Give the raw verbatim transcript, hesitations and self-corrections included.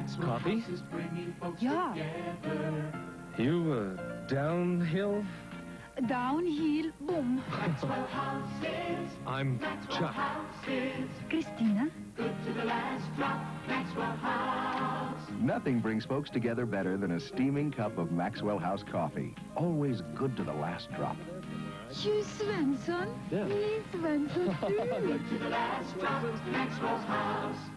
Coffee? Ja. You, uh, downhill? Downhill, boom. I'm Chuck. Christina. Nothing brings folks together better than a steaming cup of Maxwell House coffee. Always good to the last drop. You Svensson? Yeah. Me Svensson, du. Good to the last drop, Maxwell's house.